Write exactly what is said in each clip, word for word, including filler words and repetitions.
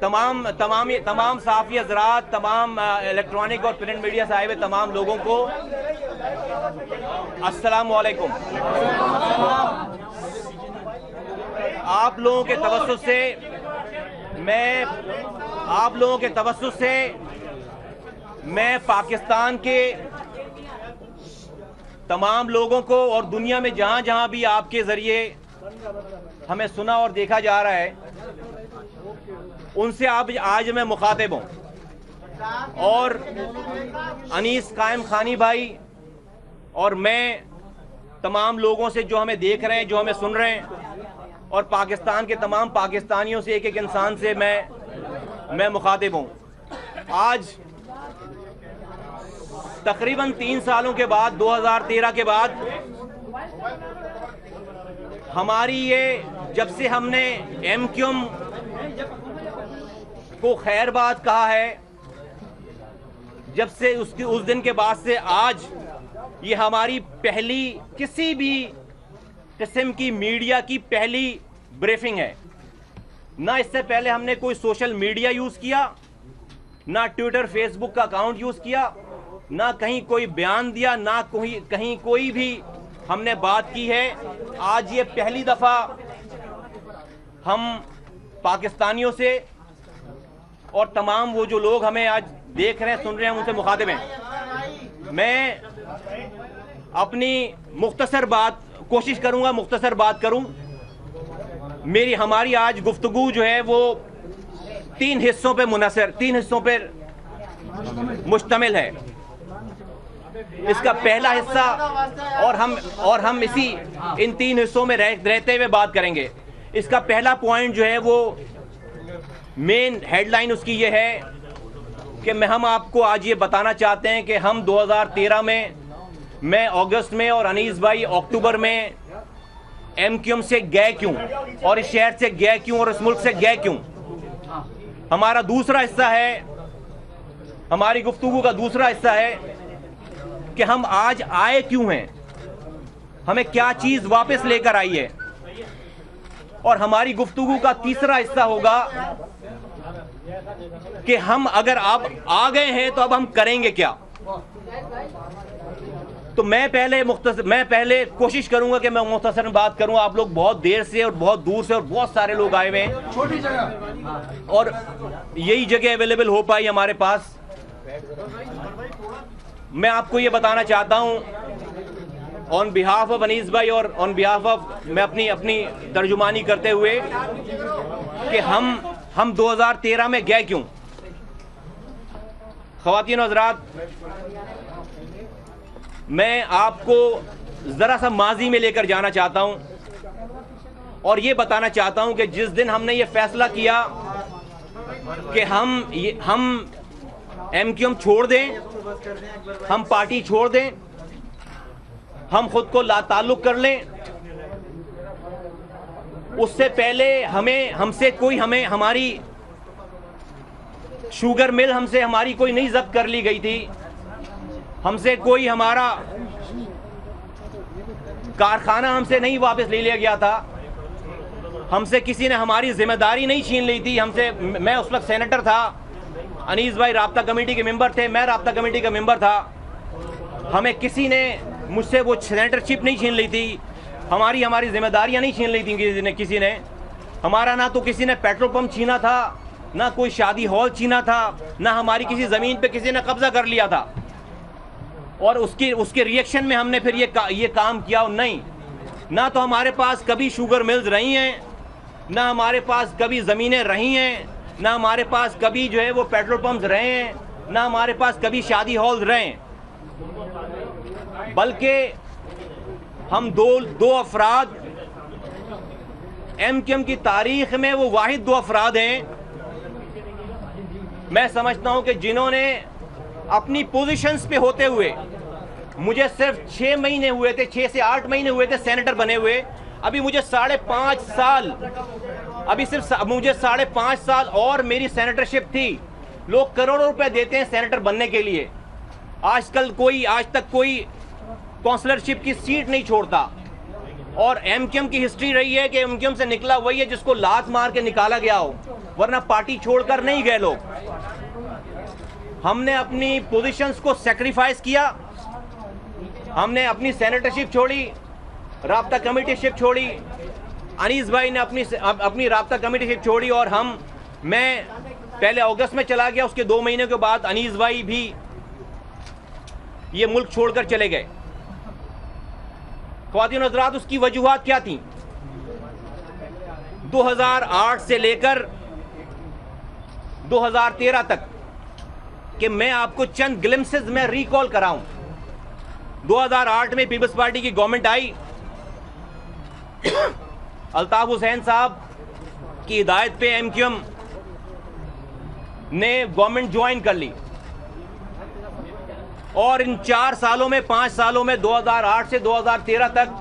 तमाम तमाम तमाम साफ़ी हज़रात, तमाम इलेक्ट्रॉनिक और प्रिंट मीडिया से आए हुए तमाम लोगों को अस्सलाम वालेकुम। आप लोगों के तवज्जुह से मैं आप लोगों के तवज्जुह से मैं पाकिस्तान के तमाम लोगों को और दुनिया में जहां जहां भी आपके ज़रिए हमें सुना और देखा जा रहा है, उनसे आप आज मैं मुखातिब हूं। और अनीस कायम खानी भाई और मैं तमाम लोगों से जो हमें देख रहे हैं, जो हमें सुन रहे हैं, और पाकिस्तान के तमाम पाकिस्तानियों से, एक एक इंसान से मैं मैं मुखातिब हूं। आज तकरीबन तीन सालों के बाद, दो हज़ार तेरह के बाद, हमारी ये जब से हमने एम क्यू एम को खैरबाद कहा है, जब से उसकी उस दिन के बाद से आज ये हमारी पहली किसी भी किस्म की मीडिया की पहली ब्रीफिंग है। ना इससे पहले हमने कोई सोशल मीडिया यूज़ किया, ना ट्विटर फेसबुक का अकाउंट यूज़ किया, ना कहीं कोई बयान दिया, ना कोई कहीं कोई भी हमने बात की है। आज ये पहली दफ़ा हम पाकिस्तानियों से और तमाम वो जो लोग हमें आज देख रहे हैं, सुन रहे हैं, उनसे मुखातिब हैं। मैं अपनी मुख्तसर बात कोशिश करूंगा, मुख्तसर बात करूं। मेरी हमारी आज गुफ्तगू जो है वो तीन हिस्सों पे मुनसर तीन हिस्सों पे मुश्तमिल है। इसका पहला हिस्सा और हम और हम इसी इन तीन हिस्सों में रह, रहते हुए बात करेंगे। इसका पहला पॉइंट जो है वो मेन हेडलाइन उसकी ये है कि मैं हम आपको आज ये बताना चाहते हैं कि हम दो हज़ार तेरह में, मैं अगस्त में और अनीस भाई अक्टूबर में एम क्यू एम से गए क्यों, और इस शहर से गए क्यों, और इस मुल्क से गए क्यों। हमारा दूसरा हिस्सा है, हमारी गुफ्तगू का दूसरा हिस्सा है कि हम आज आए क्यों हैं, हमें क्या चीज वापस लेकर आई है। और हमारी गुफ्तगू का तीसरा हिस्सा होगा कि हम अगर आप आ गए हैं तो अब हम करेंगे क्या। तो मैं पहले मुख्तसर मैं पहले कोशिश करूंगा कि मैं मुख्तसर में बात करूं। आप लोग बहुत देर से और बहुत दूर से और बहुत सारे लोग आए हुए हैं, छोटी जगह, और यही जगह अवेलेबल हो पाई हमारे पास। मैं आपको ये बताना चाहता हूं ऑन बिहाफ ऑफ अनीस भाई और ऑन बिहाफ ऑफ मैं अपनी अपनी तर्जुमानी करते हुए कि हम हम दो हज़ार तेरह में गए क्यों। ख़वातीन और हज़रात, मैं आपको ज़रा सा माजी में लेकर जाना चाहता हूं और ये बताना चाहता हूं कि जिस दिन हमने ये फैसला किया कि हम ये, हम एम क्यू एम छोड़ दें, हम पार्टी छोड़ दें, हम खुद को लाताल्लुक कर लें, उससे पहले हमें हमसे कोई हमें हमारी शुगर मिल हमसे हमारी कोई नहीं जब्त कर ली गई थी, हमसे कोई हमारा कारखाना हमसे नहीं वापस ले लिया गया था, हमसे किसी ने हमारी जिम्मेदारी नहीं छीन ली थी। हमसे मैं उस वक्त सेनेटर था, अनीस भाई राब्ता कमेटी के मेंबर थे, मैं राब्ता कमेटी का मेंबर था। हमें किसी ने मुझसे वो सेनेटरशिप नहीं छीन ली थी, हमारी हमारी जिम्मेदारियां नहीं छीन ली थी किसी ने किसी ने हमारा ना तो किसी ने पेट्रोल पंप छीना था, ना कोई शादी हॉल छीना था, ना हमारी किसी ज़मीन पे किसी ने कब्जा कर लिया था। और उसकी उसके रिएक्शन में हमने फिर ये का, ये काम किया। नहीं, ना तो हमारे पास कभी शुगर मिल्स रही हैं, ना हमारे पास कभी ज़मीनें रही हैं, ना हमारे पास कभी जो है वो पेट्रोल पंप्स रहे हैं, ना हमारे पास कभी शादी हॉल्स रहे हैं। बल्कि हम दो दो अफराद एम क्यू एम की तारीख में वो वाहिद दो अफराद हैं, मैं समझता हूं कि जिन्होंने अपनी पोजीशंस पे होते हुए, मुझे सिर्फ छः महीने हुए थे, छः से आठ महीने हुए थे सेनेटर बने हुए, अभी मुझे साढ़े पाँच साल अभी सिर्फ मुझे साढ़े पाँच साल और मेरी सेनेटरशिप थी। लोग करोड़ों रुपए देते हैं सेनेटर बनने के लिए। आजकल कोई आज तक कोई काउंसलरशिप की सीट नहीं छोड़ता। और एम क्यू एम की हिस्ट्री रही है कि एम क्यू एम से निकला वही है जिसको लात मार के निकाला गया हो। वरना पार्टी छोड़कर नहीं गए लोग। हमने अपनी पोजीशंस को सैक्रिफाइस किया, हमने अपनी सेनेटरशिप छोड़ी, राब्ता कमेटीशिप छोड़ी, अनीस भाई ने अपनी अपनी राब्ता कमेटीशिप छोड़ी, और हम मैं पहले अगस्त में चला गया, उसके दो महीने के बाद अनीस भाई भी ये मुल्क छोड़कर चले गए। ख्वातीन हज़रात, उसकी वजूहात क्या थी? दो हज़ार आठ से लेकर दो हज़ार तेरह तक कि मैं आपको चंद ग्लिम्सेस में रिकॉल कराऊं। दो हज़ार आठ में पीपल्स पार्टी की गवर्नमेंट आई, अल्ताफ हुसैन साहब की हिदायत पे एमक्यूएम ने गवर्नमेंट ज्वाइन कर ली, और इन चार सालों में पांच सालों में दो हज़ार आठ से दो हज़ार तेरह तक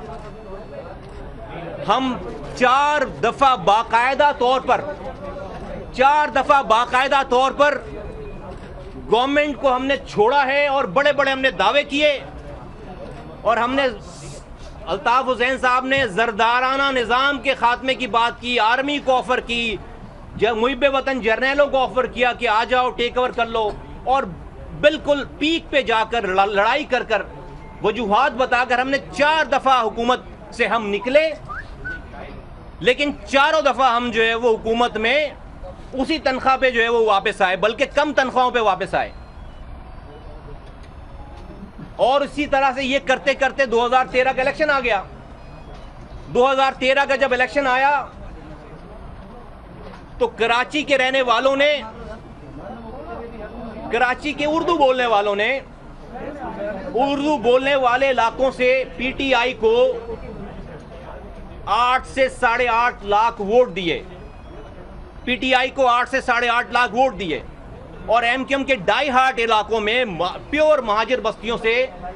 हम चार दफा बाकायदा तौर पर चार दफा बाकायदा तौर पर गवर्नमेंट को हमने छोड़ा है, और बड़े बड़े हमने दावे किए, और हमने अल्ताफ हुसैन साहब ने जरदाराना निज़ाम के खात्मे की बात की, आर्मी को ऑफर की, जब मुहिब वतन जर्नैलों को ऑफर किया कि आ जाओ टेक ओवर कर लो, और बिल्कुल पीक पे जाकर लड़ाई कर कर वजूहात बताकर हमने चार दफा हुकूमत से हम निकले, लेकिन चारों दफा हम जो है वो हुकूमत में उसी तनख्वाह पे जो है वो वापस आए, बल्कि कम तनख्वाहों पे वापस आए। और इसी तरह से ये करते करते दो हज़ार तेरह का इलेक्शन आ गया। दो हज़ार तेरह का जब इलेक्शन आया तो कराची के रहने वालों ने, कराची के उर्दू बोलने वालों ने उर्दू बोलने वाले इलाकों से पीटीआई को आठ से साढ़े आठ लाख वोट दिए, पीटीआई को आठ से साढ़े आठ लाख वोट दिए, और एमक्यूएम के डाई हार्ट इलाकों में प्योर महाजिर बस्तियों से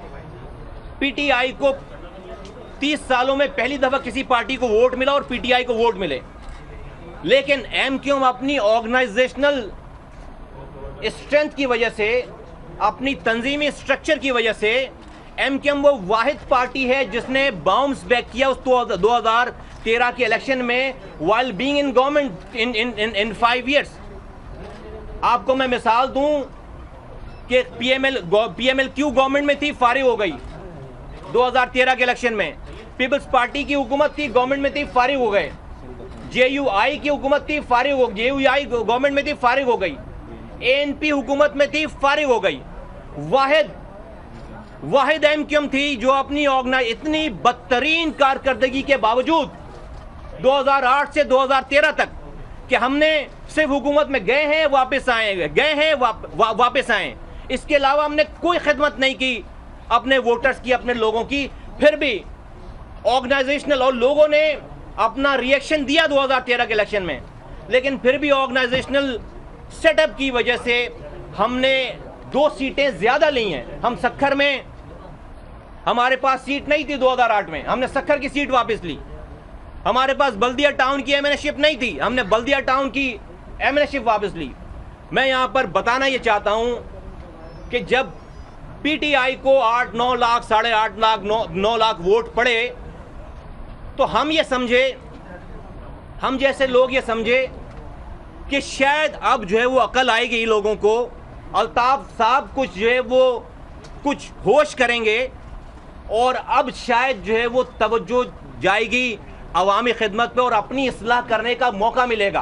पीटीआई को तीस सालों में पहली दफा किसी पार्टी को वोट मिला और पीटीआई को वोट मिले। लेकिन एमक्यूएम अपनी ऑर्गेनाइजेशनल स्ट्रेंथ की वजह से, अपनी तंजीमी स्ट्रक्चर की वजह से, एमक्यूएम वो वाहिद पार्टी है जिसने बाउंस बैक किया उस दो हज़ार तेरह के इलेक्शन में, while being in government in in in in five years. आपको मैं मिसाल दूं कि पीएमएल पीएमएल क्यू गवर्नमेंट में थी, फारिग हो गई दो हज़ार तेरह के इलेक्शन में। पीपल्स पार्टी की हुकूमत थी, गवर्नमेंट में थी, फारिग हो गए। जेयूआई की हुकूमत थी, फारिग हो जेयूआई गवर्नमेंट में थी, फारिग हो गई। एएनपी हुकूमत में थी, फारिग हो गई। वाहिद वाहिद एमक्यूएम थी जो अपनी ऑर्गेनाइज इतनी बदतरीन कारकर्दगी के बावजूद दो हज़ार आठ से दो हज़ार तेरह तक कि हमने सिर्फ हुकूमत में गए हैं वापस आए, गए हैं वाप, वा, वापस आए, इसके अलावा हमने कोई खिदमत नहीं की अपने वोटर्स की, अपने लोगों की। फिर भी ऑर्गेनाइजेशनल, और लोगों ने अपना रिएक्शन दिया दो हज़ार तेरह के इलेक्शन में, लेकिन फिर भी ऑर्गेनाइजेशनल सेटअप की वजह से हमने दो सीटें ज्यादा ली हैं। हम सक्खर में, हमारे पास सीट नहीं थी दो हज़ार आठ में, हमने सक्खर की सीट वापस ली। हमारे पास बल्दिया टाउन की एमएनएशिप नहीं थी, हमने बल्दिया टाउन की एमएनएशिप वापस ली। मैं यहां पर बताना ये चाहता हूं कि जब पीटीआई को आठ नौ लाख साढ़े आठ लाख नौ नौ लाख वोट पड़े तो हम ये समझे, हम जैसे लोग ये समझे कि शायद अब जो है वो अकल आएगी लोगों को, अल्ताफ साहब कुछ जो है वो कुछ होश करेंगे, और अब शायद जो है वो तवज्जो जाएगी अवामी खिदमत पे और अपनी इस्लाह करने का मौका मिलेगा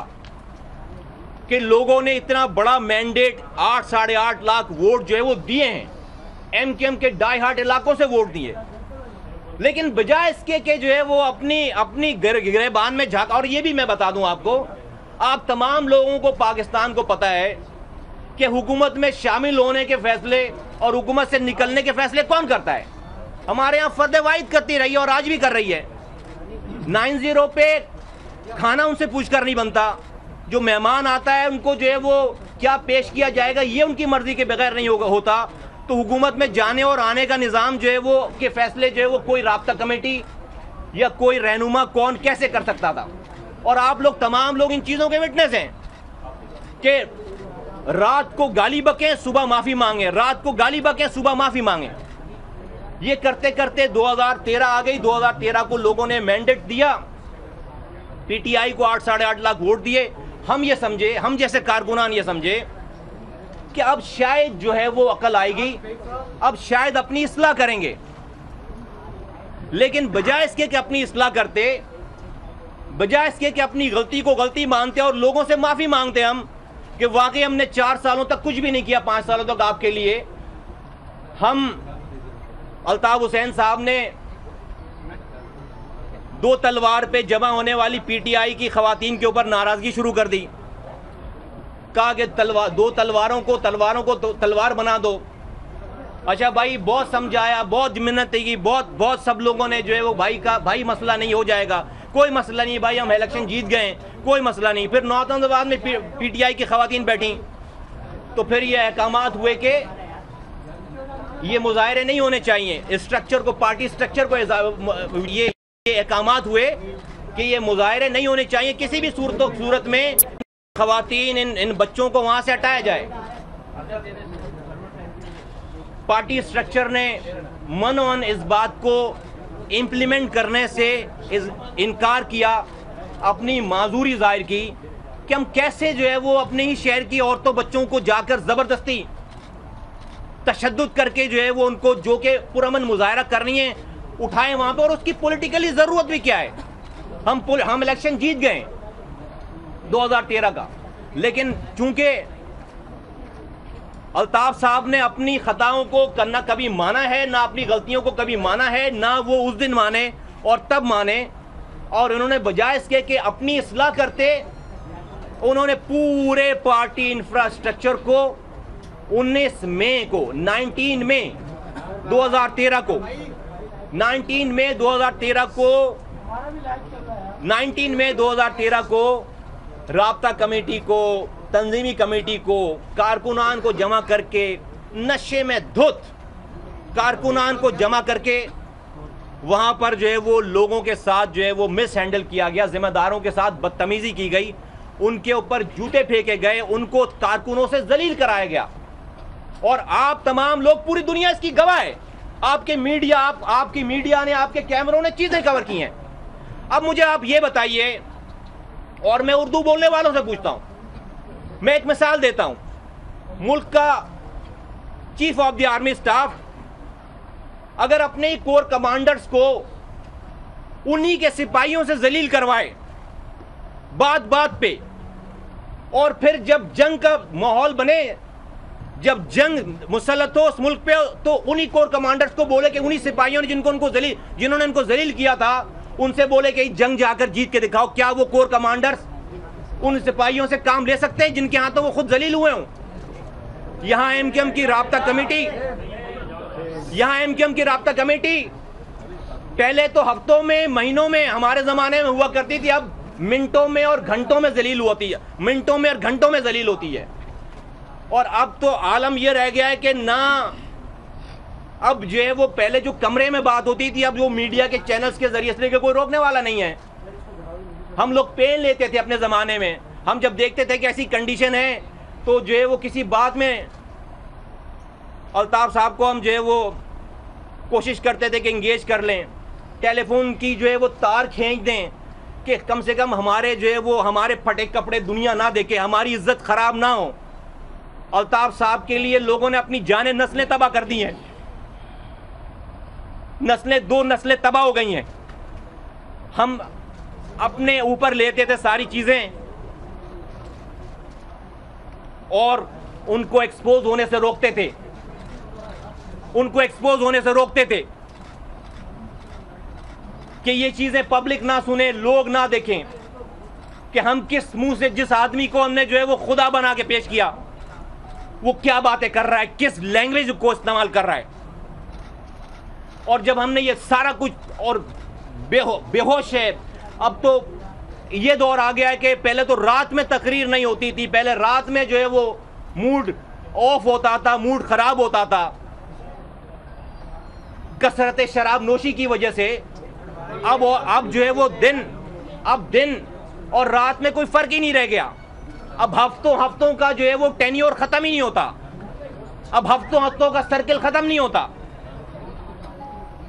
कि लोगों ने इतना बड़ा मैंडेट, आठ साढ़े आठ लाख वोट जो है वो दिए हैं, एमक्यूएम के डाई हार्ट इलाकों से वोट दिए, लेकिन बजाय इसके कि जो है वो अपनी अपनी गिरेबान में झांक। और ये भी मैं बता दूं आपको, आप तमाम लोगों को पाकिस्तान को पता है कि हुकूमत में शामिल होने के फैसले और हुकूमत से निकलने के फैसले कौन करता है? हमारे यहाँ फर्द वाहिद करती रही है और आज भी कर रही है। नाइन जीरो पे खाना उनसे पूछकर नहीं बनता, जो मेहमान आता है उनको जो है वो क्या पेश किया जाएगा ये उनकी मर्जी के बगैर नहीं होगा होता। तो हुकूमत में जाने और आने का निज़ाम जो है वो के फैसले जो है वो कोई राब्ता कमेटी या कोई रहनुमा कौन कैसे कर सकता था? और आप लोग तमाम लोग इन चीज़ों के विटनेस हैं कि रात को गाली बकें सुबह माफ़ी मांगे, रात को गाली बकें सुबह माफ़ी मांगे। ये करते करते दो हज़ार तेरह आ गई। दो हज़ार तेरह को लोगों ने मैंडेट दिया, पीटीआई को आठ साढ़े आठ लाख वोट दिए, हम ये समझे, हम जैसे कारकुनान ये समझे कि अब शायद जो है वो अकल आएगी, अब शायद अपनी इस्लाह करेंगे। लेकिन बजाय इसके कि अपनी इस्लाह करते, बजाय इसके कि अपनी गलती को गलती मानते और लोगों से माफ़ी मांगते हम कि वाकई हमने चार सालों तक कुछ भी नहीं किया, पाँच सालों तक आपके लिए, हम अल्ताफ हुसैन साहब ने दो तलवार पे जमा होने वाली पीटीआई की खवातीन के ऊपर नाराज़गी शुरू कर दी, कहा कि तलवार दो तलवारों को तलवारों को तो तलवार बना दो। अच्छा भाई, बहुत समझाया, बहुत मिन्नत की, बहुत बहुत सब लोगों ने जो है वो भाई का भाई मसला नहीं हो जाएगा, कोई मसला नहीं भाई, हम इलेक्शन जीत गए, कोई मसला नहीं। फिर नौतनबाद में पीटीआई की खवातीन बैठी, तो फिर ये अहकामात हुए कि ये मुजाहरे नहीं होने चाहिए, स्ट्रक्चर को, पार्टी स्ट्रक्चर को, ये अहकामात हुए कि ये मुजाहरे नहीं होने चाहिए, किसी भी सूरत सूरत में खवातीन इन इन बच्चों को वहां से हटाया जाए। पार्टी स्ट्रक्चर ने मनोन इस बात को इम्प्लीमेंट करने से इस इनकार किया, अपनी माजूरी जाहिर की कि हम कैसे जो है वो अपने ही शहर की औरतों बच्चों को जाकर ज़बरदस्ती तशद्दुद करके जो है वो उनको जो कि पुरअमन मुजाहरा करनी है उठाएं वहां पे, और उसकी पॉलिटिकली ज़रूरत भी क्या है। हम हम इलेक्शन जीत गए दो हज़ार तेरह का, लेकिन चूंकि अल्ताफ साहब ने अपनी खताओं को करना कभी माना है, ना अपनी गलतियों को कभी माना है, ना वो उस दिन माने और तब माने, और उन्होंने बजाय इसके कि अपनी इस्लाह करते, उन्होंने पूरे पार्टी इंफ्रास्ट्रक्चर को उन्नीस मई को उन्नीस मई दो हज़ार तेरह को उन्नीस मई दो हज़ार तेरह को उन्नीस मई दो हज़ार तेरह को राब्ता कमेटी को, तंजीमी कमेटी को, कारकुनान को जमा करके, नशे में धुत कारकुनान को जमा करके वहां पर जो है वो लोगों के साथ जो है वो मिस हैंडल किया गया, जिम्मेदारों के साथ बदतमीजी की गई, उनके ऊपर जूते फेंके गए, उनको कारकुनों से जलील कराया गया। और आप तमाम लोग, पूरी दुनिया इसकी गवाह है, आपके मीडिया, आप आपकी मीडिया ने, आपके कैमरों ने चीजें कवर की हैं। अब मुझे आप ये बताइए, और मैं उर्दू बोलने वालों से पूछता हूं, मैं एक मिसाल देता हूं, मुल्क का chief of the army staff अगर अपने ही कोर कमांडर्स को उन्हीं के सिपाहियों से जलील करवाए बात बात पे, और फिर जब जंग का माहौल बने, जब जंग मुसल्लत हो उस मुल्क पे, तो उन्हीं कोर कमांडर्स को बोले कि उन्हीं सिपाहियों ने जिनको उनको जलील जिन्होंने उनको जलील किया था, उनसे बोले कि जंग जाकर जीत के दिखाओ। क्या वो कोर कमांडर्स उन सिपाहियों से काम ले सकते हैं जिनके हाथों वो खुद जलील हुए हों? यहां एमकेएम की राब्ता कमेटी यहां एमकेएम की राब्ता कमेटी पहले तो हफ्तों में, महीनों में, हमारे जमाने में हुआ करती थी, अब मिनटों में और घंटों में जलील होती है, मिनटों में और घंटों में जलील होती है। और अब तो आलम यह रह गया है कि ना, अब जो है वो पहले जो कमरे में बात होती थी, अब वो मीडिया के चैनल्स के जरिए से कोई रोकने वाला नहीं है। हम लोग पेन लेते थे अपने ज़माने में, हम जब देखते थे कि ऐसी कंडीशन है तो जो है वो किसी बात में अल्ताफ साहब को हम जो है वो कोशिश करते थे कि इंगेज कर लें, टेलीफोन की जो है वो तार खींच दें कि कम से कम हमारे जो है वो हमारे फटे कपड़े दुनिया ना देखे, हमारी इज्जत खराब ना हो। अल्ताफ साहब के लिए लोगों ने अपनी जाने नस्लें तबाह कर दी हैं, नस्लें, दो नस्लें तबाह हो गई हैं। हम अपने ऊपर लेते थे सारी चीजें और उनको एक्सपोज होने से रोकते थे, उनको एक्सपोज होने से रोकते थे कि ये चीजें पब्लिक ना सुने, लोग ना देखें कि हम किस मुंह से, जिस आदमी को हमने जो है वो खुदा बना के पेश किया, वो क्या बातें कर रहा है, किस लैंग्वेज को इस्तेमाल कर रहा है। और जब हमने ये सारा कुछ, और बेहो बेहोश है, अब तो ये दौर आ गया है कि पहले तो रात में तकरीर नहीं होती थी, पहले रात में जो है वो मूड ऑफ होता था, मूड खराब होता था कसरत शराब नोशी की वजह से। अब अब जो है वो दिन, अब दिन और रात में कोई फर्क ही नहीं रह गया। अब हफ्तों हफ्तों का जो है वो टेन्योर खत्म ही नहीं होता, अब हफ्तों हफ्तों का सर्किल खत्म नहीं होता।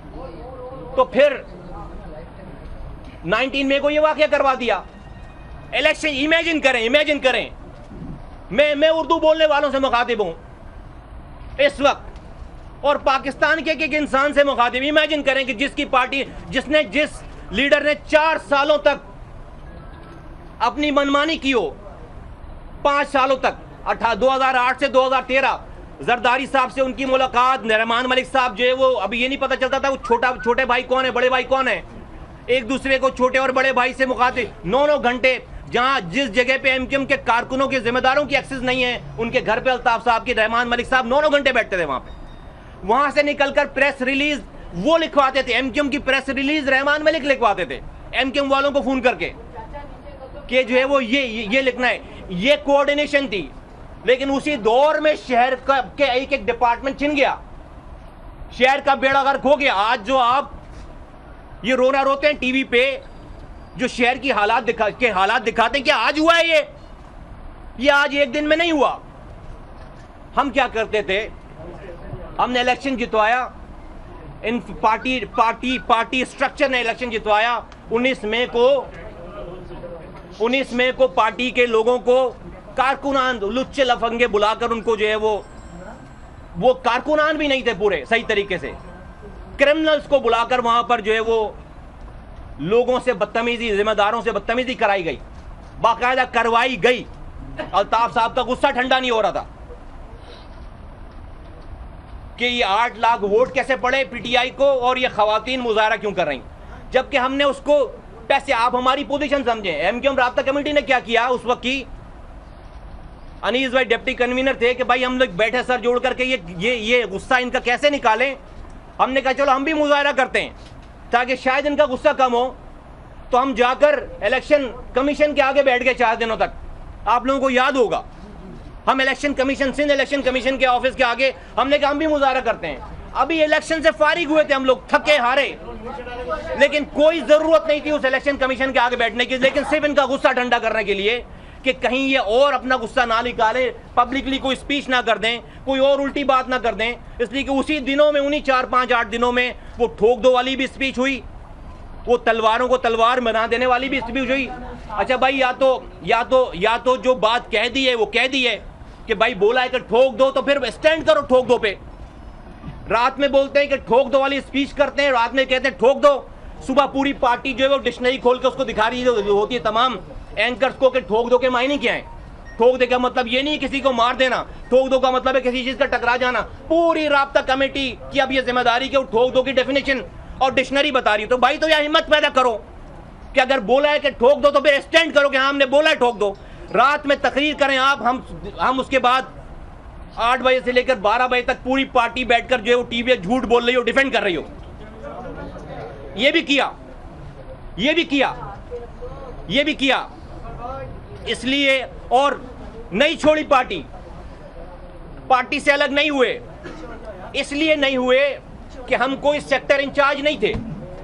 तो फिर उन्नीस मई को ये वाकया करवा दिया इलेक्शन, इमेजिन करें, इमेजिन करें, मैं मैं उर्दू बोलने वालों से मुखातिब हूं इस वक्त, और पाकिस्तान के एक इंसान से मुखातिब। इमेजिन करें कि जिसकी पार्टी, जिसने जिस लीडर ने चार सालों तक अपनी मनमानी की हो, पांच सालों तक, अठा दो हजार आठ से दो हजार तेरह जरदारी साहब से उनकी मुलाकात, रहमान मलिक साहब जो है वो अभी ये नहीं पता चलता था वो छोटा छोटे भाई कौन है, बड़े भाई कौन है, एक दूसरे को छोटे और बड़े भाई से मुखातिब। नौ नौ घंटे जहां जिस जगह पे एमक्यूएम के कारकुनों के जिम्मेदारों की एक्सेस नहीं है, उनके घर पे अल्ताफ साहब की, रहमान मलिक साहब नौ नौ घंटे बैठते थे वहां पे। वहां से निकलकर प्रेस रिलीज वो लिखवाते थे, एमक्यूएम की प्रेस रिलीज रहमान मलिक लिखवाते थे एमक्यूएम वालों को फोन करके कि जो है वो ये ये लिखना है। ये कोऑर्डिनेशन थी। लेकिन उसी दौर में शहर का के एक एक डिपार्टमेंट छिन गया, शहर का बेड़ा गर्क हो गया। आज जो आप ये रोना रोते हैं टीवी पे, जो शहर की हालात दिखा के हालात दिखाते हैं, क्या आज हुआ है ये ये आज एक दिन में नहीं हुआ। हम क्या करते थे, हमने इलेक्शन जितवाया, इन पार्टी पार्टी पार्टी स्ट्रक्चर ने इलेक्शन जितवाया। उन्नीस मई को उन्नीस मई को पार्टी के लोगों को कारकुनान, लुच्चे लफंगे बुलाकर उनको जो है वो वो कारकुनान भी नहीं थे पूरे सही तरीके से, क्रिमिनल्स को बुलाकर वहां पर जो है वो लोगों से बदतमीजी, जिम्मेदारों से बदतमीजी कराई गई, बाकायदा करवाई गई। अल्ताफ साहब का गुस्सा ठंडा नहीं हो रहा था कि ये आठ लाख वोट कैसे पड़े पीटीआई को और ये खवातीन मुजाहरा क्यों कर रही, जबकि हमने उसको पैसे, आप हमारी पोजीशन समझें। एमक्यूएम राब्ता कमेटी ने क्या किया उस वक्त की, अनीस भाई डिप्टी कन्वीनर थे कि भाई हम लोग बैठे सर जोड़ करके ये ये ये गुस्सा इनका कैसे निकालें। हमने कहा चलो हम भी मुजाहरा करते हैं ताकि शायद इनका गुस्सा कम हो। तो हम जाकर इलेक्शन कमीशन के आगे बैठ गए चार दिनों तक, आप लोगों को याद होगा। हम election commission, Sindh election commission के ऑफिस के आगे हमने कहा हम भी मुजाहरा करते हैं। अभी इलेक्शन से फारिग हुए थे हम लोग, थके हारे, लेकिन कोई जरूरत नहीं थी उस इलेक्शन कमीशन के आगे बैठने की, लेकिन सिर्फ इनका गुस्सा ठंडा करने के लिए कि कहीं ये और अपना गुस्सा ना निकाले, पब्लिकली कोई स्पीच ना कर दें, कोई और उल्टी बात ना कर दें। इसलिए कि उसी दिनों में, उन्हीं चार पांच आठ दिनों में वो ठोक दो वाली भी स्पीच हुई, वो तलवारों को तलवार बना देने वाली भी स्पीच हुई। अच्छा भाई, या तो या तो या तो जो बात कह दी है वो कह दी है कि भाई बोला है कि ठोक दो, तो फिर स्टैंड करो ठोक दो पे। रात में बोलते हैं कि ठोक दो वाली स्पीच करते हैं, रात में कहते हैं ठोक दो, सुबह पूरी पार्टी जो है वो डिक्शनरी खोल के उसको दिखा रही है, होती है तमाम एंकर्स को कि ठोक दो के मायने क्या है। ठोक दे का मतलब ये नहीं किसी को मार देना, ठोक दो का मतलब है किसी चीज का टकरा जाना। पूरी राब्ता कमेटी की अब ये जिम्मेदारी कि वो ठोक दो की डेफिनेशन और डिक्शनरी बता रही है। तो भाई तो यार हिम्मत पैदा करो कि अगर बोला है कि ठोक दो तो फिर स्टैंड करो कि हाँ हमने बोला है ठोक दो। रात में तकरीर करें आप, हम हम उसके बाद आठ बजे से लेकर बारह बजे तक पूरी पार्टी बैठकर जो है वो टीवी झूठ बोल रही हो, डिफेंड कर रही हो। ये भी किया, ये भी किया, ये भी किया इसलिए, और नहीं छोड़ी पार्टी, पार्टी से अलग नहीं हुए। इसलिए नहीं हुए कि हम कोई सेक्टर इंचार्ज नहीं थे,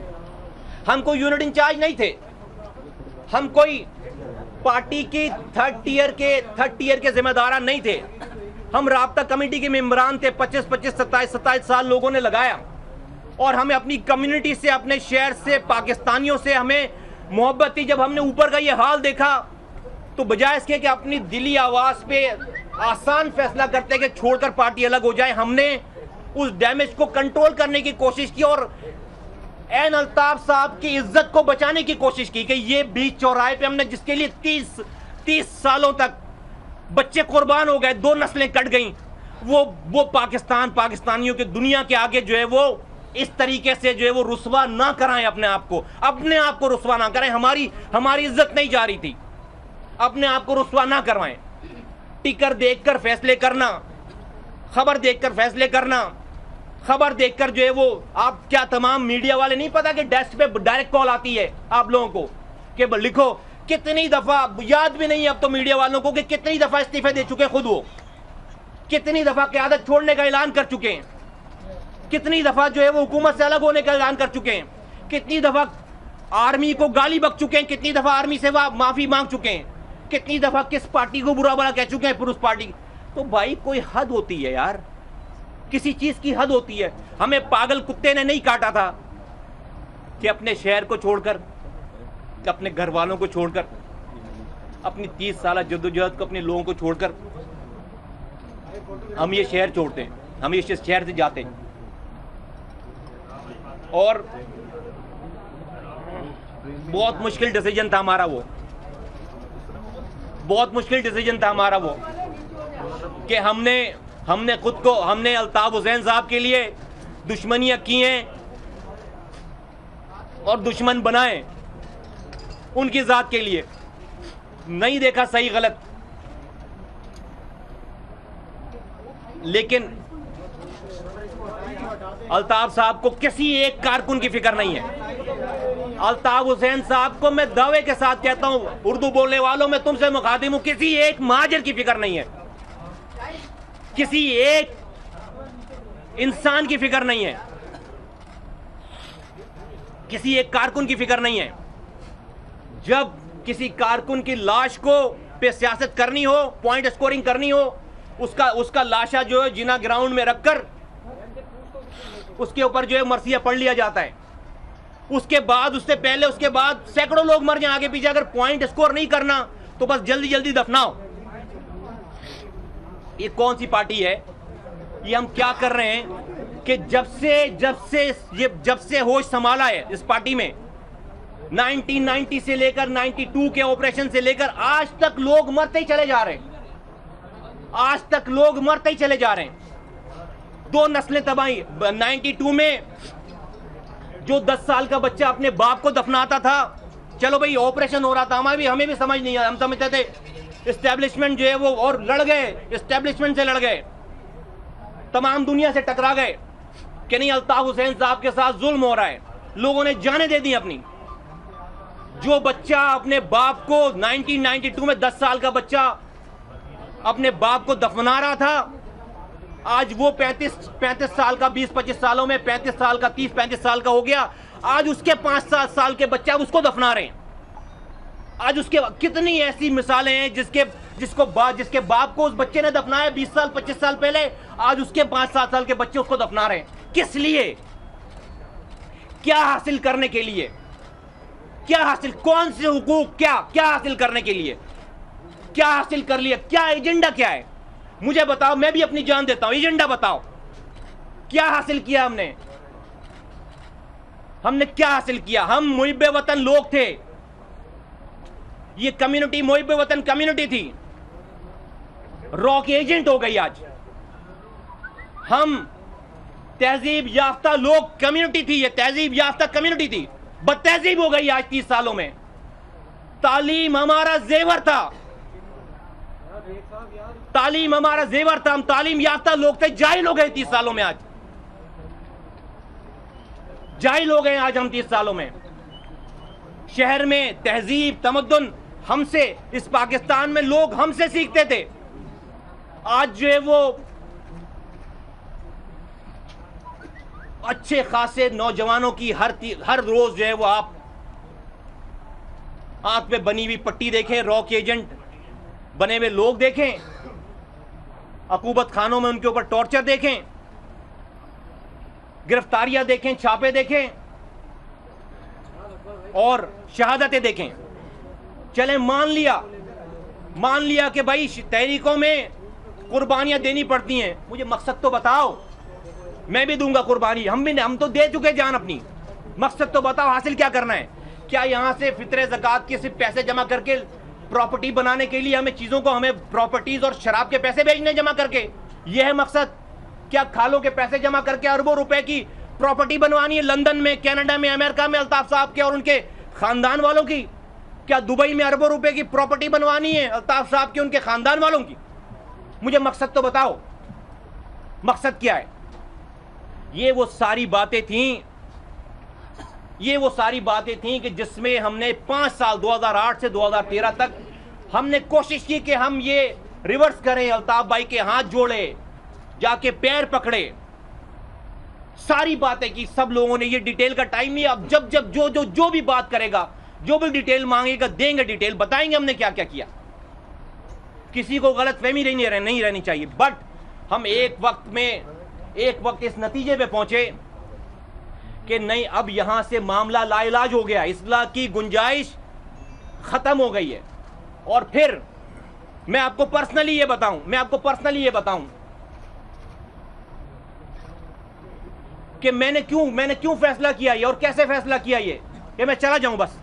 हम कोई यूनिट इंचार्ज नहीं थे, हम कोई पार्टी की थर्ड टीयर के थर्ड टीयर के जिम्मेदार नहीं थे। हम राब्ता कमेटी के मेंबरान थे, पच्चीस पच्चीस सत्ताईस सत्ताईस साल लोगों ने लगाया, और हमें अपनी कम्युनिटी से, अपने शहर से, पाकिस्तानियों से हमें मोहब्बत थी। जब हमने ऊपर का ये हाल देखा तो बजाय इसके कि अपनी दिली आवाज पे आसान फैसला करते कि छोड़कर पार्टी अलग हो जाए, हमने उस डैमेज को कंट्रोल करने की कोशिश की और एन अल्ताफ साहब की इज्जत को बचाने की कोशिश की कि ये बीच चौराहे पे हमने जिसके लिए तीस तीस सालों तक बच्चे कुर्बान हो गए, दो नस्लें कट गईं, वो वो पाकिस्तान, पाकिस्तानियों के दुनिया के आगे जो है वो इस तरीके से जो है वो रुस्वा ना कराएं, अपने आप को अपने आप को रुस्वा ना कराएं। हमारी हमारी इज्जत नहीं जा रही थी, अपने आप को रुस्वा ना करवाएं। टिकर देखकर फैसले करना, खबर देखकर फैसले करना, खबर देखकर जो है वो, आप क्या तमाम मीडिया वाले नहीं पता कि डेस्क पे डायरेक्ट कॉल आती है आप लोगों को कि लिखो। कितनी दफा, याद भी नहीं अब तो मीडिया वालों को कि कितनी दफा इस्तीफे दे चुके खुद वो, कितनी दफा क़यादत छोड़ने का ऐलान कर चुके हैं, कितनी दफा जो है वो हुकूमत से अलग होने का ऐलान कर चुके हैं, कितनी दफा आर्मी को गाली बक चुके हैं, कितनी दफा आर्मी से माफी मांग चुके हैं, कितनी दफा किस पार्टी को बुरा भला कह चुके हैं, पुरुष पार्टी। तो भाई कोई हद होती है यार, किसी चीज की हद होती है। हमें पागल कुत्ते ने नहीं काटा था कि अपने शहर को छोड़कर, अपने घर वालों को छोड़कर अपनी तीस साल जद्दोजहद को, अपने लोगों को छोड़कर हम ये शहर छोड़ते हैं, हम ये शहर से जाते हैं। और बहुत मुश्किल डिसीजन था हमारा वो, बहुत मुश्किल डिसीजन था हमारा वो कि हमने हमने खुद को, हमने अल्ताफ हुसैन साहब के लिए दुश्मनियां की हैं और दुश्मन बनाए उनकी जात के लिए। नहीं देखा सही गलत, लेकिन अल्ताफ साहब को किसी एक कारकुन की फिक्र नहीं है। अल्ताफ हुसैन साहब को मैं दावे के साथ कहता हूं, उर्दू बोलने वालों में तुमसे मुखातिब हूं, किसी एक महाजर की फिक्र नहीं है, किसी एक इंसान की फिक्र नहीं है, किसी एक कारकुन की फिक्र नहीं है। जब किसी कारकुन की लाश को पे सियासत करनी हो, पॉइंट स्कोरिंग करनी हो, उसका उसका लाशा जो है जिना ग्राउंड में रखकर उसके ऊपर जो है मरसिया पढ़ लिया जाता है। उसके बाद, उससे पहले, उसके बाद सैकड़ों लोग मर जाएं आगे पीछे। अगर पॉइंट स्कोर नहीं करना तो बस जल्दी जल्दी दफनाओ। ये कौन सी पार्टी है? ये हम क्या कर रहे हैं कि जब से जब से ये जब से होश संभाला है इस पार्टी में, उन्नीस सौ नब्बे से लेकर बानवे के ऑपरेशन से लेकर आज तक लोग मरते ही चले जा रहे हैं, आज तक लोग मरते ही चले जा रहे हैं। दो नस्लें तबाही। बानवे में जो दस साल का बच्चा अपने बाप को दफनाता था, चलो भाई ऑपरेशन हो रहा था, हमें भी हमें भी समझ नहीं आया, हम समझते थे एस्टेब्लिशमेंट जो है वो, और लड़ गए, एस्टेब्लिशमेंट से लड़ गए, तमाम दुनिया से टकरा गए कि नहीं अल्ताफ हुसैन साहब के साथ जुल्म हो रहा है। लोगों ने जाने दे दी अपनी। जो बच्चा अपने बाप को उन्नीस सौ बानवे में दस साल का बच्चा अपने बाप को दफना रहा था, आज वो पैंतीस पैंतीस साल का, बीस पच्चीस सालों में पैंतीस साल का, तीस पैंतीस साल का हो गया। आज उसके पांच सात साल के बच्चा उसको दफना रहे हैं। आज उसके कितनी ऐसी मिसालें हैं जिसके जिसको बा, जिसके बाप को उस बच्चे ने दफनाया बीस साल पच्चीस साल पहले, आज उसके पांच सात साल के बच्चे उसको दफना रहे हैं। किस लिए? क्या हासिल करने के लिए? क्या हासिल, कौन से हुकूक, क्या क्या हासिल करने के लिए? क्या हासिल कर लिया? क्या एजेंडा क्या है? मुझे बताओ, मैं भी अपनी जान देता हूं। एजेंडा बताओ, क्या हासिल किया हमने? हमने क्या हासिल किया? हम मुहिब्बे वतन लोग थे, ये कम्युनिटी मुहिब्बे वतन कम्युनिटी थी, रॉक एजेंट हो गई आज। हम तहजीब याफ्ता लोग कम्युनिटी थी, ये तहजीब याफ्ता कम्युनिटी थी, बदतहजीब हो गई आज तीस सालों में। तालीम हमारा जेवर था, तालीम हमारा जेवर था, हम तालीम याफ्ता लोग थे, जाहिल हो गए तीस सालों में। आज जाहिल हो गए आज हम तीस सालों में। शहर में तहजीब तमद्दुन हमसे, इस पाकिस्तान में लोग हमसे सीखते थे। आज जो है वो अच्छे खासे नौजवानों की हर हर रोज जो है वो आप आंख में बनी हुई पट्टी देखें, रॉक एजेंट बने हुए लोग देखें, अकूबत खानों में उनके ऊपर टॉर्चर देखें, गिरफ्तारियां देखें, छापे देखें और शहादतें देखें। चले मान लिया मान लिया कि भाई तहरीकों में कुर्बानियां देनी पड़ती हैं, मुझे मकसद तो बताओ। मैं भी दूंगा कुर्बानी, हम भी हम तो दे चुके जान अपनी। मकसद तो बताओ, हासिल क्या करना है? क्या यहां से फितरे ज़कात के सिर्फ पैसे जमा करके प्रॉपर्टी बनाने के लिए हमें चीजों को, हमें प्रॉपर्टीज और शराब के पैसे भेजने जमा करके, यह है मकसद? क्या खालों के पैसे जमा करके अरबों रुपए की प्रॉपर्टी बनवानी है लंदन में, कनाडा में, अमेरिका में अल्ताफ साहब के और उनके खानदान वालों की? क्या दुबई में अरबों रुपए की प्रॉपर्टी बनवानी है अल्ताफ साहब के, उनके खानदान वालों की? मुझे मकसद तो बताओ, मकसद क्या है? ये वो सारी बातें थीं, ये वो सारी बातें थीं कि जिसमें हमने पांच साल दो हज़ार आठ से दो हज़ार तेरह तक हमने कोशिश की कि हम ये रिवर्स करें, अल्ताफ भाई के हाथ जोड़े, जाके पैर पकड़े, सारी बातें की सब लोगों ने। ये डिटेल का टाइम नहीं, अब जब जब जो जो जो भी बात करेगा, जो भी डिटेल मांगेगा, देंगे डिटेल, बताएंगे हमने क्या क्या किया। किसी को गलतफहमी नहीं रह, नहीं रहनी चाहिए। बट हम एक वक्त में एक वक्त इस नतीजे पे पहुंचे कि नहीं, अब यहां से मामला लाइलाज हो गया, इस्लाह की गुंजाइश खत्म हो गई है। और फिर मैं आपको पर्सनली ये बताऊं मैं आपको पर्सनली ये बताऊं कि मैंने क्यों मैंने क्यों फैसला किया ये और कैसे फैसला किया ये कि मैं चला जाऊं बस।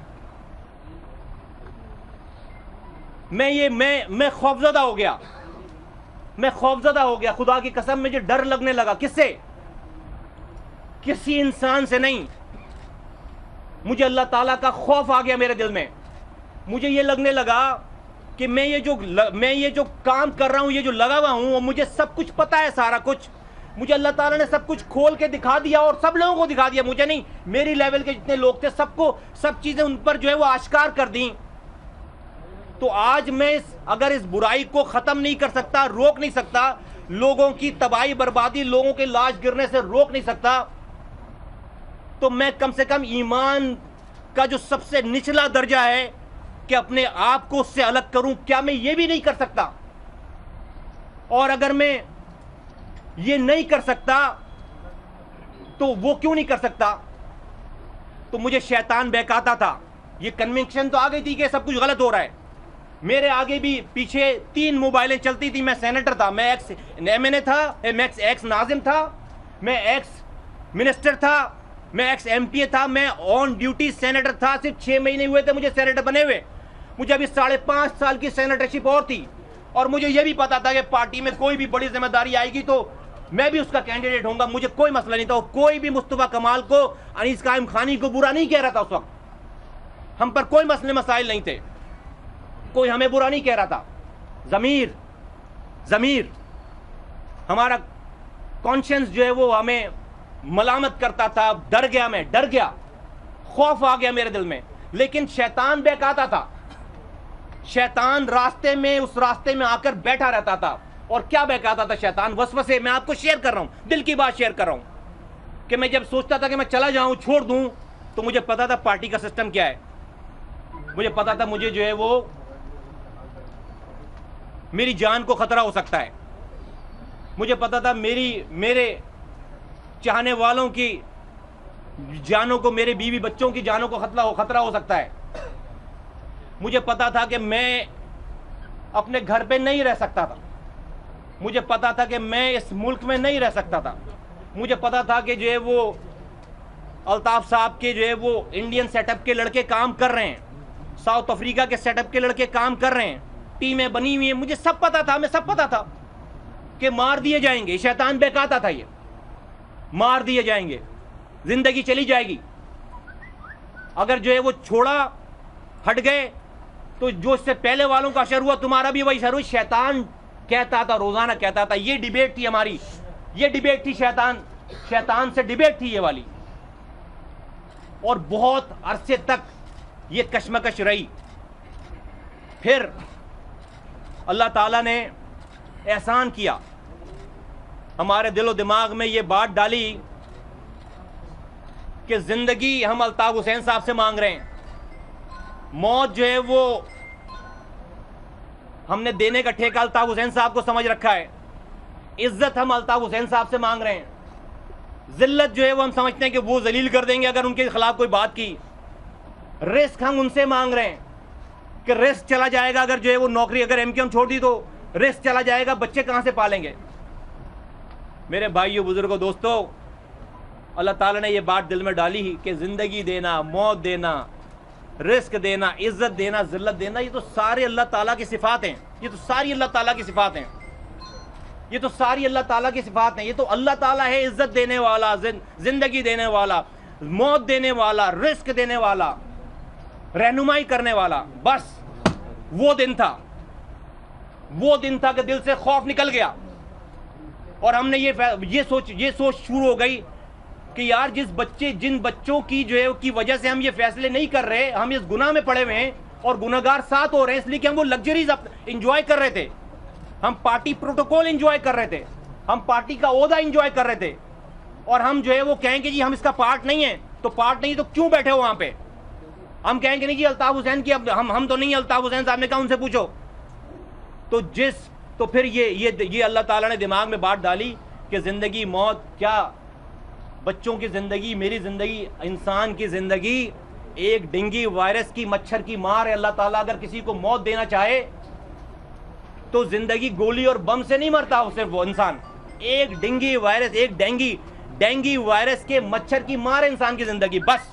मैं ये मैं मैं खौफजदा हो गया मैं खौफजदा हो गया खुदा की कसम, मुझे डर लगने लगा। किससे? किसी इंसान से नहीं, मुझे अल्लाह ताला का खौफ आ गया मेरे दिल में। मुझे ये लगने लगा कि मैं ये जो मैं ये जो काम कर रहा हूं, ये जो लगा हुआ हूं, और मुझे सब कुछ पता है, सारा कुछ मुझे अल्लाह ताला ने सब कुछ खोल के दिखा दिया और सब लोगों को दिखा दिया। मुझे नहीं, मेरी लेवल के जितने लोग थे सबको सब चीजें उन पर जो है वो आश्कार कर दी। तो आज मैं इस अगर इस बुराई को खत्म नहीं कर सकता, रोक नहीं सकता, लोगों की तबाही बर्बादी, लोगों के लाश गिरने से रोक नहीं सकता, तो मैं कम से कम ईमान का जो सबसे निचला दर्जा है कि अपने आप को उससे अलग करूं, क्या मैं ये भी नहीं कर सकता? और अगर मैं ये नहीं कर सकता तो वो क्यों नहीं कर सकता? तो मुझे शैतान बहकाता था। ये कन्विक्शन तो आ गई थी कि सब कुछ गलत हो रहा है। मेरे आगे भी पीछे तीन मोबाइलें चलती थी। मैं सेनेटर था, मैं एक्स एम एन ए था, मैं एक्स नाजिम था, मैं एक्स मिनिस्टर था, मैं एक्स एम पी ए था, मैं ऑन ड्यूटी सेनेटर था। सिर्फ छह महीने हुए थे मुझे सेनेटर बने हुए। मुझे अभी साढ़े पांच साल की सेनेटरशिप और थी, और मुझे यह भी पता था कि पार्टी में कोई भी बड़ी जिम्मेदारी आएगी तो मैं भी उसका कैंडिडेट होऊंगा। मुझे कोई मसला नहीं था। कोई भी मुस्तफा कमाल को, अनीस कायम खानी को बुरा नहीं कह रहा था उस वक्त। हम पर कोई मसले मसाइल नहीं थे, कोई हमें बुरा नहीं कह रहा था। जमीर जमीर हमारा कॉन्शियंस जो है वो हमें मलामत करता था। डर गया, मैं डर गया, खौफ आ गया मेरे दिल में। लेकिन शैतान बहकाता था। शैतान रास्ते में, उस रास्ते में आकर बैठा रहता था। और क्या बहकाता था शैतान? वसवसे। मैं आपको शेयर कर रहा हूं, दिल की बात शेयर कर रहा हूं कि मैं जब सोचता था कि मैं चला जाऊं, छोड़ दूं, तो मुझे पता था पार्टी का सिस्टम क्या है। मुझे पता था मुझे जो है वो मेरी जान को खतरा हो सकता है। मुझे पता था मेरी मेरे चाहने वालों की जानों को, मेरे बीवी बच्चों की जानों को खतरा हो खतरा हो सकता है। मुझे पता था कि मैं अपने घर पे नहीं रह सकता था। मुझे पता था कि मैं इस मुल्क में नहीं रह सकता था। मुझे पता था कि जो है वो अल्ताफ साहब के जो है वो इंडियन सेटअप के लड़के काम कर रहे हैं, साउथ अफ्रीका के सेटअप के लड़के काम कर रहे हैं, टीमें बनी हुई हैं। मुझे सब पता था, मैं सब पता था कि मार दिए जाएंगे। शैतान बहकाता था, ये मार दिए जाएंगे, जिंदगी चली जाएगी। अगर जो है वो छोड़ा, हट गए, तो जो इससे पहले वालों का असर हुआ, तुम्हारा भी वही असर हुआ। शैतान कहता था, रोजाना कहता था। ये डिबेट थी हमारी, ये डिबेट थी शैतान शैतान से डिबेट थी ये वाली। और बहुत अरसे तक ये कशमकश रही। फिर अल्लाह ताला ने एहसान किया, हमारे दिलो दिमाग में ये बात डाली कि जिंदगी हम अल्ताफ हुसैन साहब से मांग रहे हैं, मौत जो है वो हमने देने का ठेका अल्ताफ हुसैन साहब को समझ रखा है। इज्जत हम अल्ताफ हुसैन साहब से मांग रहे हैं। जिल्लत जो है वो हम समझते हैं कि वो जलील कर देंगे अगर उनके खिलाफ कोई बात की। रिस्क हम उनसे मांग रहे हैं कि रिस्क चला जाएगा, अगर जो है वो नौकरी अगर एम क्यू एम छोड़ दी तो रिस्क चला जाएगा, बच्चे कहां से पालेंगे? मेरे भाइयों, बुजुर्गों, दोस्तों, अल्लाह ताला ने ये बात दिल में डाली कि जिंदगी देना, मौत देना, रिस्क देना, इज्जत देना, जिल्लत देना, ये तो सारे अल्लाह ताला की सिफात हैं। ये तो सारी अल्लाह ताला की सिफात हैं। ये तो सारी अल्लाह ताला की सिफात हैं। ये तो अल्लाह ताला है, इज्जत देने वाला, जिंदगी देने वाला, मौत देने वाला, रिस्क देने वाला, रहनुमाई करने वाला। बस वो दिन था, वो दिन था कि दिल से खौफ निकल गया और हमने ये ये सोच ये सोच शुरू हो गई कि यार जिस बच्चे जिन बच्चों की जो है की वजह से हम ये फैसले नहीं कर रहे, हम इस गुनाह में पड़े हुए हैं और गुनाहगार साथ हो रहे हैं, इसलिए कि हम वो लग्जरीज इंजॉय कर रहे थे, हम पार्टी प्रोटोकॉल इंजॉय कर रहे थे, हम पार्टी का ओहदा इंजॉय कर रहे थे, और हम जो है वो कहेंगे जी हम इसका पार्ट नहीं है, तो पार्ट नहीं तो क्यों बैठे हो वहां पे? हम कहेंगे नहीं जी अल्ताफ हुसैन की, अब हम हम तो नहीं, अल्ताफ हुसैन साहब ने कहा उनसे पूछो। तो जिस तो फिर ये ये ये अल्लाह ताला ने दिमाग में बात डाली कि जिंदगी मौत क्या, बच्चों की जिंदगी, मेरी जिंदगी, इंसान की जिंदगी एक डेंगू वायरस की मच्छर की मार है। अल्लाह ताला अगर किसी को मौत देना चाहे तो जिंदगी गोली और बम से नहीं मरता उसे वो इंसान। एक डेंगू वायरस, एक डेंगू डेंगू वायरस के मच्छर की मार है इंसान की जिंदगी। बस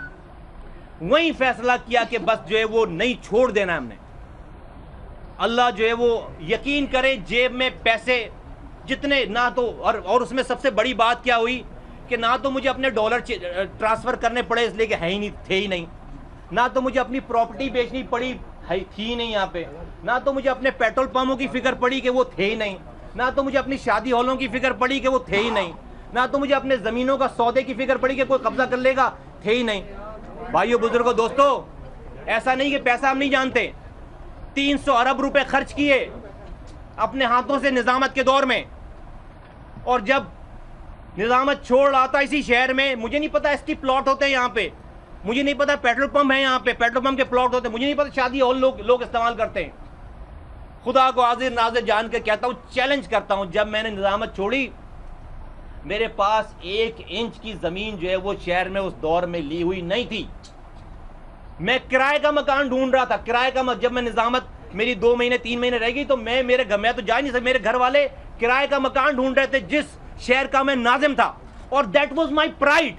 वही फैसला किया कि बस जो है वो नहीं छोड़ देना है हमने। अल्लाह जो है वो यकीन करे, जेब में पैसे जितने ना तो और, और उसमें सबसे बड़ी बात क्या हुई कि ना तो मुझे अपने डॉलर ट्रांसफर करने पड़े इसलिए कि है ही नहीं, थे ही नहीं, ना तो मुझे अपनी प्रॉपर्टी बेचनी पड़ी, है थी ही नहीं यहाँ पे, ना तो मुझे अपने पेट्रोल पंपों की फिक्र पड़ी कि वो थे ही नहीं, ना तो मुझे अपनी शादी हॉलों की फिक्र पड़ी कि वो थे ही नहीं, ना तो मुझे अपने जमीनों का सौदे की फिक्र पड़ी कि कोई कब्जा कर लेगा, थे ही नहीं। भाइयों बुजुर्गों दोस्तों, ऐसा नहीं कि पैसा हम नहीं जानते। तीन सौ अरब रुपए खर्च किए अपने हाथों से निजामत के दौर में, और जब निजामत छोड़ रहा था इसी शहर में, मुझे नहीं पता इसकी प्लॉट होते हैं यहाँ पे, मुझे नहीं पता पेट्रोल पंप है यहाँ पे, पेट्रोल पंप के प्लॉट होते हैं, मुझे नहीं पता शादी हॉल लोग लोग इस्तेमाल करते हैं। खुदा को हाजिर नाज़िर जान के कहता हूँ, चैलेंज करता हूँ, जब मैंने निजामत छोड़ी मेरे पास एक इंच की जमीन जो है वो शहर में उस दौर में ली हुई नहीं थी। मैं किराए का मकान ढूंढ रहा था, किराए का। जब मैं निजामत मेरी दो महीने तीन महीने रह गई तो मैं मेरे घर, मैं तो जा नहीं सकता, मेरे घर वाले किराए का मकान ढूंढ रहे थे जिस शहर का मैं नाजिम था। और that was my pride,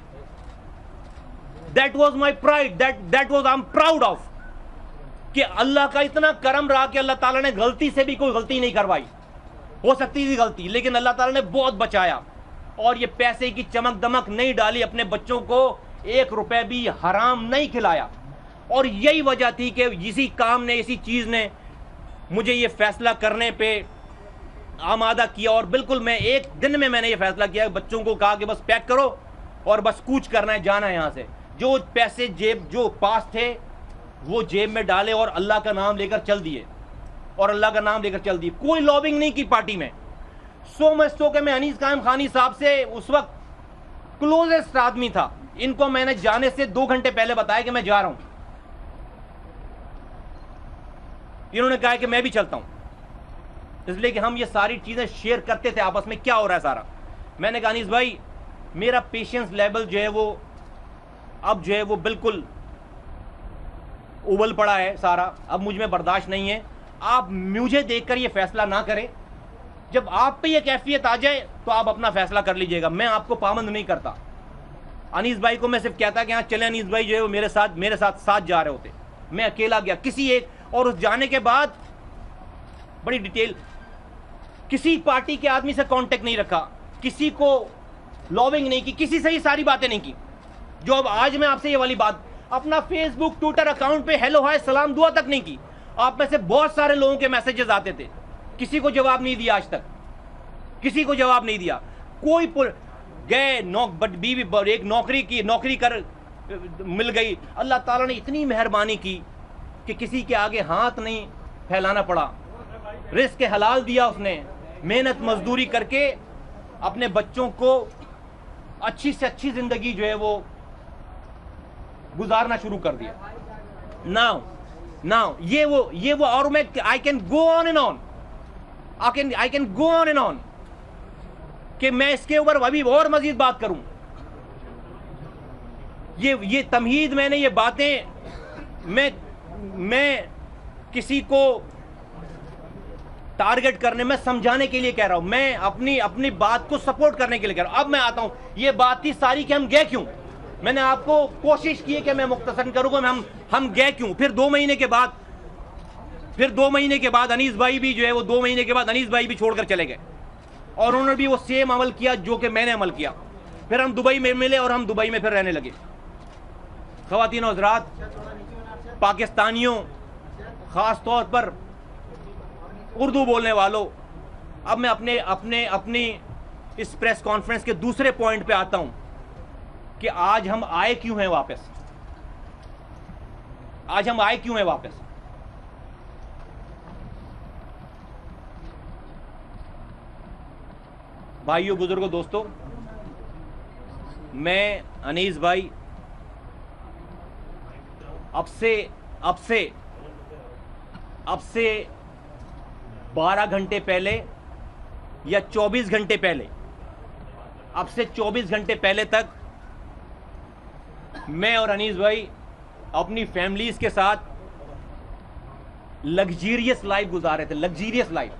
that was my pride, that that was I am proud of कि अल्लाह का इतना करम रहा कि अल्लाह ताला ने गलती से भी कोई गलती नहीं करवाई। हो सकती थी गलती, लेकिन अल्लाह ताला ने बहुत बचाया और ये पैसे की चमक दमक नहीं डाली, अपने बच्चों को एक रुपए भी हराम नहीं खिलाया। और यही वजह थी कि इसी काम ने, इसी चीज ने मुझे ये फैसला करने पे आमादा किया। और बिल्कुल मैं एक दिन में मैंने ये फैसला किया, बच्चों को कहा कि बस पैक करो और बस कूच करना है, जाना है यहाँ से। जो पैसे जेब जो पास थे वो जेब में डाले और अल्लाह का नाम लेकर चल दिए, और अल्लाह का नाम लेकर चल दिए। कोई लॉबिंग नहीं की पार्टी में। सो मच सो के मैं अनीस कायम खानी साहब से उस वक्त क्लोजेस्ट आदमी था। इनको मैंने जाने से दो घंटे पहले बताया कि मैं जा रहा हूं। इन्होंने कहा कि मैं भी चलता हूं, इसलिए कि हम ये सारी चीजें शेयर करते थे आपस में, क्या हो रहा है सारा। मैंने कहा अनीस भाई, मेरा पेशेंस लेवल जो है वो अब जो है वो बिल्कुल उबल पड़ा है सारा, अब मुझ में बर्दाश्त नहीं है। आप मुझे देखकर ये फैसला ना करें, जब आप पे ये कैफियत आ जाए तो आप अपना फैसला कर लीजिएगा, मैं आपको पाबंद नहीं करता। अनीस भाई को मैं सिर्फ कहता कि हाँ चले, अनीस भाई जो है वो मेरे साथ मेरे साथ साथ जा रहे होते, मैं अकेला गया किसी एक। और उस जाने के बाद बड़ी डिटेल, किसी पार्टी के आदमी से कांटेक्ट नहीं रखा, किसी को लॉबिंग नहीं की, किसी से ही सारी बातें नहीं की। जो अब आज मैं आपसे ये वाली बात, अपना फेसबुक ट्विटर अकाउंट पे हेलो हाय सलाम दुआ तक नहीं की। आप में से बहुत सारे लोगों के मैसेजेस आते थे, किसी को जवाब नहीं दिया आज तक, किसी को जवाब नहीं दिया। कोई गए नौक बट बीवी एक नौकरी की नौकरी कर मिल गई। अल्लाह ताला ने इतनी मेहरबानी की कि किसी के आगे हाथ नहीं फैलाना पड़ा। रिस्क हलाल दिया उसने, मेहनत मजदूरी करके अपने बच्चों को अच्छी से अच्छी जिंदगी जो है वो गुजारना शुरू कर दिया। नाउ नाउ ये वो ये वो और मैं I can go on and on, I can I can go on and on कि मैं इसके ऊपर अभी और मजीद बात करूं। ये ये तमहीद, मैंने ये बातें मैं मैं किसी को टारगेट करने में समझाने के लिए कह रहा हूं, मैं अपनी अपनी बात को सपोर्ट करने के लिए कह रहा हूं। अब मैं आता हूं, ये बात थी सारी कि हम गए क्यों। मैंने आपको कोशिश की है कि मैं मुख्तसर करूंगा, हम हम गए क्यों। फिर दो महीने के बाद फिर दो महीने के बाद अनीस भाई भी जो है वो दो महीने के बाद अनीस भाई भी छोड़कर चले गए, और उन्होंने भी वो सेम अमल किया जो कि मैंने अमल किया। फिर हम दुबई में मिले और हम दुबई में फिर रहने लगे। ख़वातीन और हज़रात, पाकिस्तानियों, ख़ास तौर पर उर्दू बोलने वालों, अब मैं अपने अपने अपनी इस प्रेस कॉन्फ्रेंस के दूसरे पॉइंट पे आता हूं कि आज हम आए क्यों हैं वापस। आज हम आए क्यों हैं वापस। भाइयों बुजुर्गों दोस्तों, मैं अनीस भाई अब से अब से अब से बारह घंटे पहले या चौबीस घंटे पहले अब से चौबीस घंटे पहले तक मैं और अनीस भाई अपनी फैमिलीज के साथ लग्जीरियस लाइफ गुजार रहे थे, लग्जीरियस लाइफ,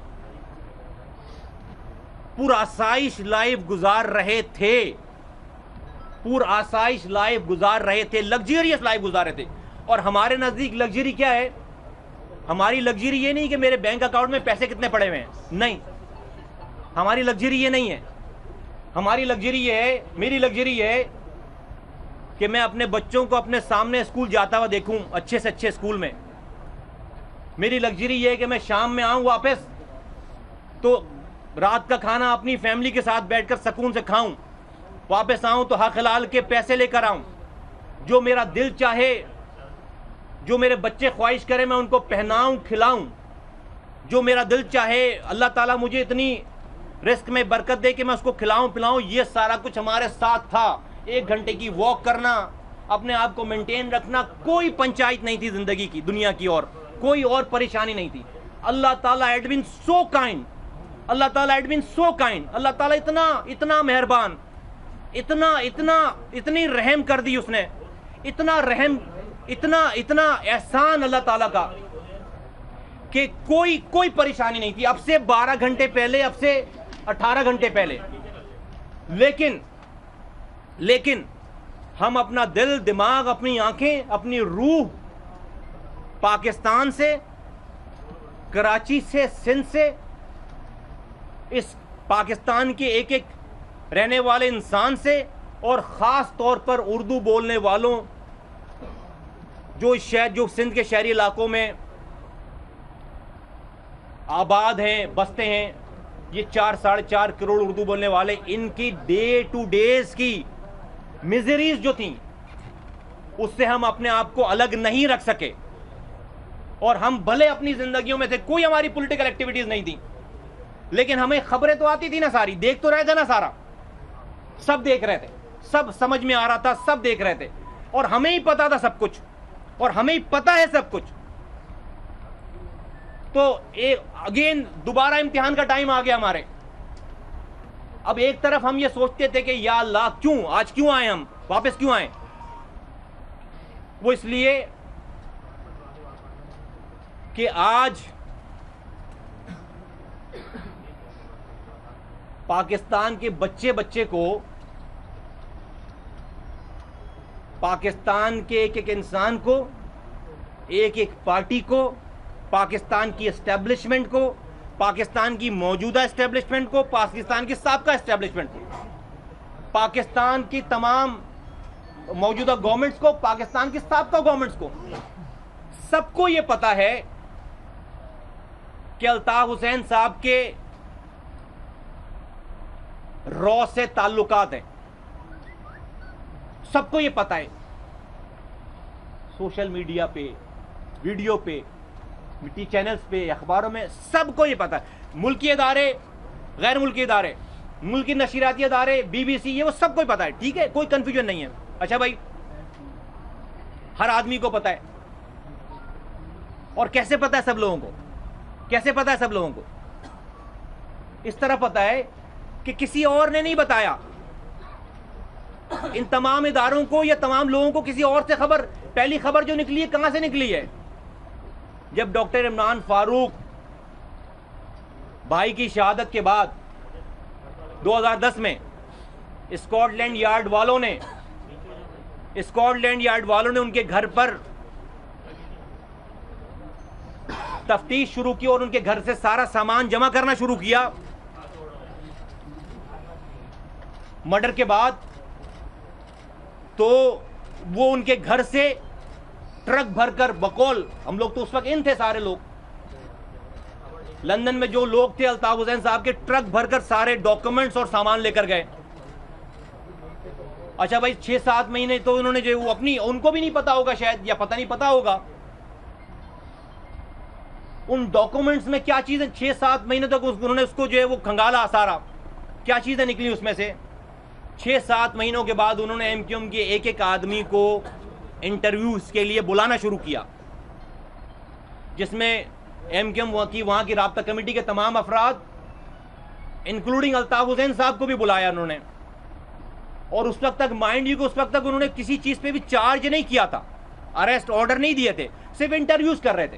पुरआसाइश लाइफ गुजार रहे थे, पुरआसाइश लाइफ गुजार रहे थे, लग्जीरियस लाइफ गुजार रहे थे। और हमारे नजदीक लग्जरी क्या है? हमारी लग्जरी ये नहीं कि मेरे बैंक अकाउंट में पैसे कितने पड़े हुए हैं, नहीं, हमारी लग्जरी ये नहीं है। हमारी लग्जरी ये है, मेरी लग्जरी ये है कि मैं अपने बच्चों को अपने सामने स्कूल जाता हुआ देखूं, अच्छे से अच्छे स्कूल में। मेरी लग्जरी ये है कि मैं शाम में आऊं वापस तो रात का खाना अपनी फैमिली के साथ बैठकर सुकून से खाऊं, वापस आऊं तो हक हलाल के पैसे लेकर आऊं, जो मेरा दिल चाहे, जो मेरे बच्चे ख्वाहिश करें मैं उनको पहनाऊं खिलाऊं, जो मेरा दिल चाहे अल्लाह ताला मुझे इतनी रिस्क में बरकत दे कि मैं उसको खिलाऊं पिलाऊं। ये सारा कुछ हमारे साथ था। एक घंटे की वॉक करना, अपने आप को मेंटेन रखना, कोई पंचायत नहीं थी जिंदगी की, दुनिया की, और कोई और परेशानी नहीं थी। अल्लाह ताला हैड बीन सो काइंड, अल्लाह ताला हैड बीन सो काइंड। अल्लाह ताला इतना इतना मेहरबान, इतना इतना इतनी रहम कर दी उसने, इतना रहम, इतना इतना एहसान अल्लाह ताला का कि कोई कोई परेशानी नहीं थी। अब से बारह घंटे पहले, अब से अठारह घंटे पहले, लेकिन लेकिन हम अपना दिल, दिमाग, अपनी आंखें, अपनी रूह पाकिस्तान से, कराची से, सिंध से, इस पाकिस्तान के एक एक रहने वाले इंसान से, और ख़ास तौर पर उर्दू बोलने वालों जो शहर, जो सिंध के शहरी इलाकों में आबाद हैं, बसते हैं, ये चार साढ़े चार करोड़ उर्दू बोलने वाले, इनकी डे टू डेज की मिजरीज जो थी उससे हम अपने आप को अलग नहीं रख सके। और हम भले अपनी जिंदगियों में थे, कोई हमारी पॉलिटिकल एक्टिविटीज नहीं थी, लेकिन हमें खबरें तो आती थी ना, सारी देख तो रहे थे ना, सारा सब देख रहे थे, सब समझ में आ रहा था, सब देख रहे थे, और हमें ही पता था सब कुछ, और हमें ही पता है सब कुछ। तो एक अगेन दोबारा इम्तिहान का टाइम आ गया हमारे। अब एक तरफ हम ये सोचते थे कि या अल्लाह क्यों, आज क्यों आए, हम वापस क्यों आए? वो इसलिए कि आज पाकिस्तान के बच्चे बच्चे को, पाकिस्तान के एक एक इंसान को, एक एक पार्टी को, पाकिस्तान की एस्टेब्लिशमेंट को, पाकिस्तान की मौजूदा एस्टेब्लिशमेंट को, पाकिस्तान की साबका एस्टेब्लिशमेंट को, पाकिस्तान की तमाम मौजूदा गवर्नमेंट्स को, पाकिस्तान की साबका गवर्नमेंट्स को, सबको ये पता है कि अल्ताफ हुसैन साहब के रॉ से ताल्लुकात हैं, सबको ये पता है। सोशल मीडिया पे, वीडियो पे, टी चैनल्स पे, अखबारों में, सबको ये पता है। मुल्की इदारे, गैर मुल्की इदारे, मुल्की नशीराती इदारे, बीबीसी, ये वो सबको ही पता है, ठीक है, कोई कंफ्यूजन नहीं है। अच्छा भाई, हर आदमी को पता है। और कैसे पता है सब लोगों को? कैसे पता है सब लोगों को? इस तरह पता है कि किसी और ने नहीं बताया। इन तमाम इदारों को या तमाम लोगों को किसी और से खबर, पहली खबर जो निकली है कहां से निकली है? जब डॉक्टर इमरान फारूक भाई की शहादत के बाद दो हज़ार दस में स्कॉटलैंड यार्ड वालों ने स्कॉटलैंड यार्ड वालों ने उनके घर पर तफ्तीश शुरू की और उनके घर से सारा सामान जमा करना शुरू किया। मर्डर के बाद तो वो उनके घर से ट्रक भरकर, बकौल, हम लोग तो उस वक्त इन थे सारे लोग, लंदन में जो लोग थे अल्ताफ हुसैन साहब के, ट्रक भरकर सारे डॉक्यूमेंट्स और सामान लेकर गए। अच्छा भाई, छह सात महीने तो उन्होंने जो वो अपनी, उनको भी नहीं पता होगा शायद, या पता नहीं पता होगा उन डॉक्यूमेंट्स में क्या चीजें, छह सात महीने तक उन्होंने उसको जो है वो खंगाला सारा, क्या चीजें निकली उसमें से। छह सात महीनों के बाद उन्होंने एमक्यूएम के एक एक आदमी को इंटरव्यूज के लिए बुलाना शुरू किया, जिसमें एमक्यूएम की वहां की राब्ता कमेटी के तमाम अफराद इंक्लूडिंग अल्ताफ हुसैन साहब को भी बुलाया उन्होंने। और उस वक्त तक, माइंड यू, को उस वक्त तक उन्होंने किसी चीज पे भी चार्ज नहीं किया था, अरेस्ट ऑर्डर नहीं दिए थे, सिर्फ इंटरव्यूज कर रहे थे।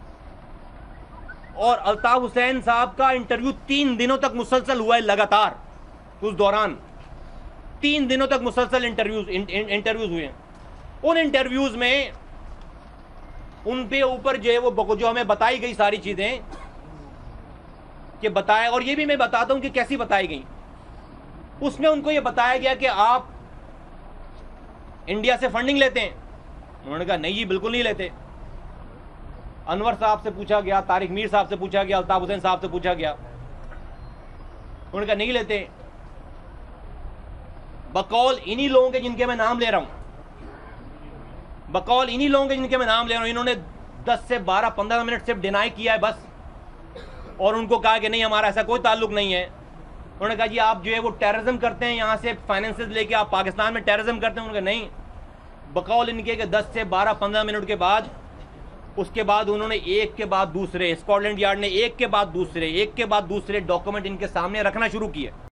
और अल्ताफ हुसैन साहब का इंटरव्यू तीन दिनों तक मुसलसल हुआ है लगातार। उस दौरान तीन दिनों तक मुसलसल इंटरव्यूज इंटरव्यूज हुए हैं। उन इंटरव्यूज में उन पे ऊपर जो है वो जो हमें बताई गई सारी चीजें कि बताया, और ये भी मैं बताता हूं कि कैसी बताई गई। उसमें उनको ये बताया गया कि आप इंडिया से फंडिंग लेते हैं। उन्होंने कहा नहीं जी, बिल्कुल नहीं लेते। अनवर साहब से पूछा गया, तारिक मीर साहब से पूछा गया, अल्ताफ हुसैन साहब से पूछा गया, उन्होंने कहा नहीं लेते। बकौल इन्हीं लोगों के जिनके मैं नाम ले रहा हूं, बकौल इन्हीं लोगों के जिनके मैं नाम ले रहा हूं, इन्होंने दस से बारह पंद्रह मिनट सिर्फ डिनाई किया है बस, और उनको कहा कि नहीं हमारा ऐसा कोई ताल्लुक नहीं है। उन्होंने कहा जी आप जो है वो टेररिज्म करते हैं, यहाँ से फाइनेंसेस लेके आप पाकिस्तान में टेररिज्म करते हैं। उन्होंने कहा नहीं। बकौल इनके के दस से बारह पंद्रह मिनट के बाद, उसके बाद उन्होंने एक के बाद दूसरे, स्कॉटलैंड यार्ड ने एक के बाद दूसरे एक के बाद दूसरे डॉक्यूमेंट इनके सामने रखना शुरू किए।